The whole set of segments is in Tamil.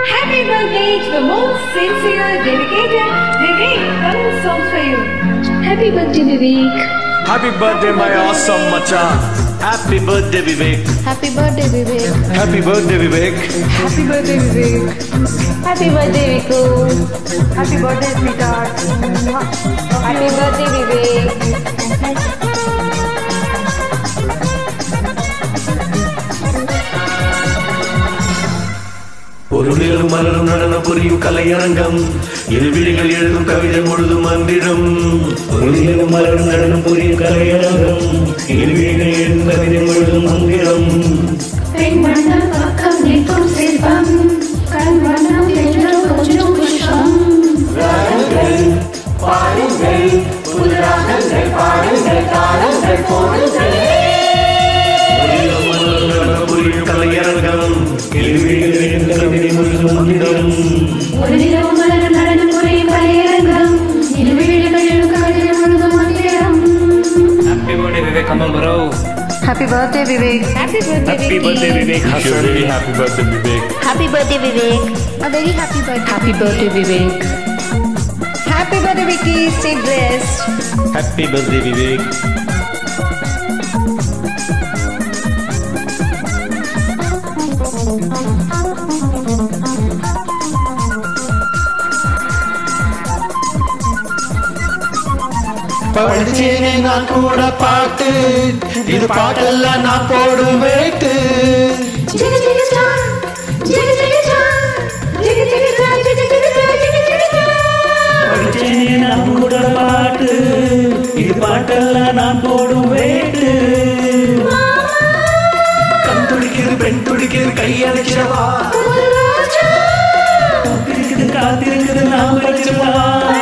Happy birthday to the most sincere, dedicated Vivek. Coming songs for you. Happy birthday, Vivek. Happy birthday, my awesome macha. Happy birthday, Vivek. Happy birthday, Vivek. Happy birthday, Vivek. Happy birthday, Vivek. Happy birthday, Viku. Happy birthday, sweetheart. Happy birthday, Vivek. ஒரு நிலம் மலரும் நடன புரியும் கலையரங்கம் இருவிழிகள் எழுதும் கவிதை முழுதும் மந்திரம் ஒரு நிலம் மலரும் நடனம் புரியும் கலையரங்கம் இருவிழிகள் எழுதும் கவிதை முழுதும் மந்திரம் பெண் வண்ணம் பக்கம் நிற்கும் சிற்பம் கண் வண்ணம் என்றும் கொஞ்சம் புஷ்பம் பாருங்கள் புது ராகங்கள் பாருங்கள் தாளங்கள் போடுங்கள் ஒரு நிலம் மலரும் நடனம் புரியும் கலையரங்கம் இருவிழிகள் எழுதும் கவிதை முழுதும் மந்திரம் ஒரு நிலவு மலரும் நடனம் புரியும் கலையரங்கம் இருவிழிகள் எழும் கவிதை முழுதும் மந்திரம். Happy birthday, Vivek Kamal bro. Happy birthday, Vivek. Happy birthday, Happy birthday, Vivek. Very happy birthday, Vivek. Happy birthday, Vivek. A very happy birthday. Happy birthday, Vivek. Happy birthday, Vicky. Stay blessed. Happy birthday, Vivek. படிச்சேனே நான் கூட பாட்டு இது பாட்டெல்லாம் நான் போடும் வேட்டு Jigga jigga star, jigga jigga star, jigga jigga star, jigga jigga star, jigga jigga star. படிச்சேனே நான் கூட பாட்டு இது பாட்டெல்லாம் நான் போடும் வேட்டு கண் துடிக்குது பெண் துடிக்குது கையடிச்சிடவா இருக்குது காத்திருக்குது நான் வச்சிடவா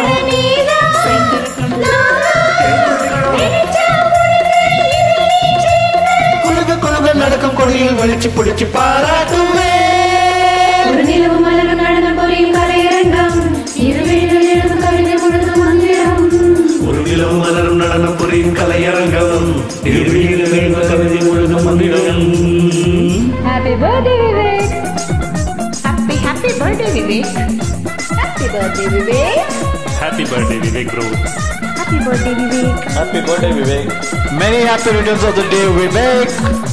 நடக்கும் கொடியில் வலிச்சு பிடிச்சு பாராட்டுவே ஒரு நிலவு மலரும் நடனம் புரியும் கலையரங்கம் இருவிழிகள் எழுதும் கவிதை முழுதும் மந்திரம். ஒரு நிலம் மலரும் நடனம் புரியும் கலையரங்கம் இருவிழிகள் எழுதும் கவிதை முழுதும் மந்திரம் Happy birthday, Vivek. Happy birthday, Vivek. Happy birthday, Vivek. Happy birthday, Vivek bro. Happy birthday, Vivek. Happy birthday, Vivek. Many happy returns of the day, Vivek.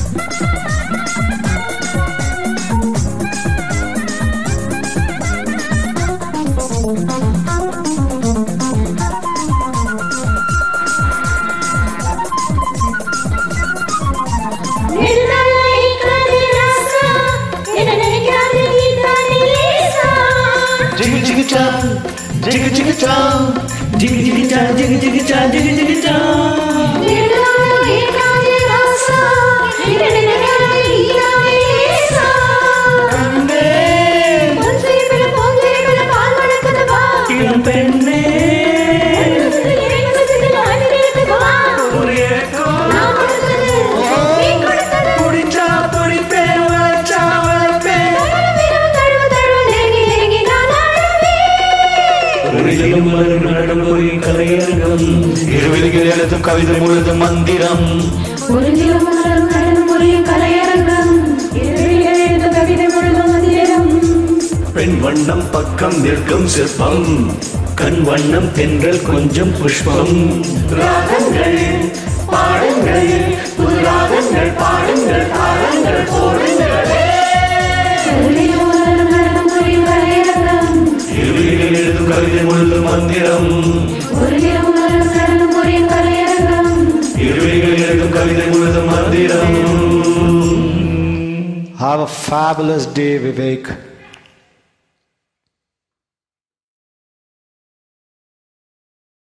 Jiggy jiggy chan, jiggy jiggy chan, jiggy jiggy chan, jiggy jiggy chan, jiggy jiggy chan. இளம் பெண்ணே ஒரு ஏக்கம் குடிச்சா குடிப்பேன் வச்சா வளர்ப்பேன் ஒரு இளம் மலரும் நடனம் புரியும் கலையரங்கம் இருவிழிகள் எழுதும் கவிதை முழுதும் மந்திரம் ஒரு நிலவு மலரும் நடனம் புரியும் கலையரங்கம் இருவிழிகள் எழுதும் கவிதை முழுதும் மந்திரம். பெண் வண்ணம் பக்கம் நிற்கும் சிற்பம் கண் வண்ணம் தென்றல் கொஞ்சம் புஷ்பம் ராகங்கள் பாடுங்கள் புது ராகங்கள் பாடுங்கள் தாளங்கள் போடுங்களே ஒரு நிலவு மலரும் நடனம் புரியும் கலையரங்கம் இருவிழிகள் எழுதும் கவிதை முழுதும் மந்திரம் ஒரு நிலவு மலரும் நடனம் புரியும் கலையரங்கம் இருவிழிகள் எழுதும் கவிதை முழுதும் மந்திரம் Have a fabulous day, Vivek.